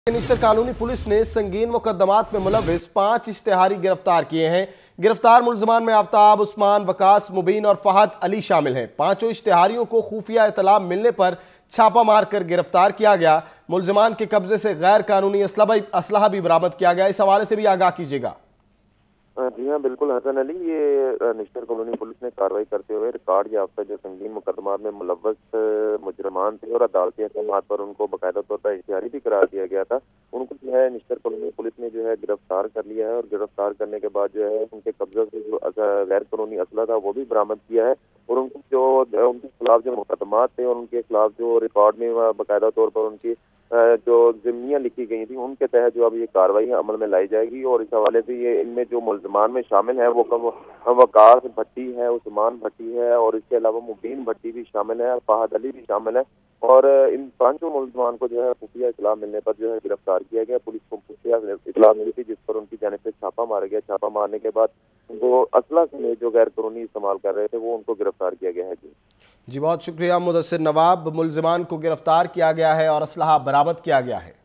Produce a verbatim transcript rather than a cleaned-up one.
Nishtar colony police ने संगीन मुकदमात में मुलविस पांच इश्तिहारी गिरफ्तार किए हैं। गिरफ्तार मुलजमान में आफ्ताब, उस्मान, वकास, मुबीन और फहद अली शामिल हैं। पांचों इश्तिहारियों को खुफिया इतला मिलने पर छापा मारकर गिरफ्तार किया गया। मुलजमान के कब्जे से गैर कानूनी असलहा भी बरामद किया गया। इस हवाले से भी आगाह कीजिएगा। जी हाँ, बिल्कुल हसन अली, ये निश्तर कॉलोनी पुलिस ने कार्रवाई करते हुए रिकॉर्ड याफ्ता जो संगीन मुकदमात में मुलव्वस मुजरमान थे और अदालती अहकामात पर उनको बाकायदा तौर पर इश्तिहारी भी करार दिया गया था, उनको जो है निश्तर कॉलोनी पुलिस ने जो है गिरफ्तार कर लिया है। और गिरफ्तार करने के बाद जो है उनके कब्जे से जो गैर कानूनी असला था वो भी बरामद किया है। और उनको जो उनके खिलाफ जो मुकदमात थे और उनके खिलाफ जो रिकॉर्ड में बाकायदा तौर पर उनकी जो जिम्मियाँ लिखी गई थी, उनके तहत जो अब ये कार्रवाई अमल में लाई जाएगी। और इस हवाले से ये इनमें जो मुलजमान में शामिल है वो कम वकास भट्टी है, उस्मान भट्टी है और इसके अलावा मुबीन भट्टी भी शामिल है, फहद अली भी शामिल है। और इन पांचों मुलजमान को जो है खुफिया इतला मिलने पर जो है गिरफ्तार किया गया। पुलिस को खुफिया इतला मिली थी जिस पर उनकी जानिब से छापा मारा गया। छापा मारने के बाद वो असला समेत जो गैर कानूनी इस्तेमाल कर रहे थे वो उनको गिरफ्तार किया गया है। जी जी बहुत शुक्रिया मुदस्सिर नवाब। मुलजमान को गिरफ्तार किया गया है और असलहा बरामद किया गया है।